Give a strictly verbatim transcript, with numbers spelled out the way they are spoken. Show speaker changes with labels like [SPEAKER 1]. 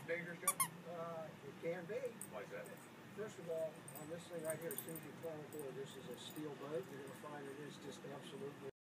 [SPEAKER 1] dangerous, John?
[SPEAKER 2] Uh, it can be.
[SPEAKER 1] Why is that?
[SPEAKER 2] First of all, on this thing right here, as soon as you climb aboard, this is a steel boat. You're going to find it is just absolutely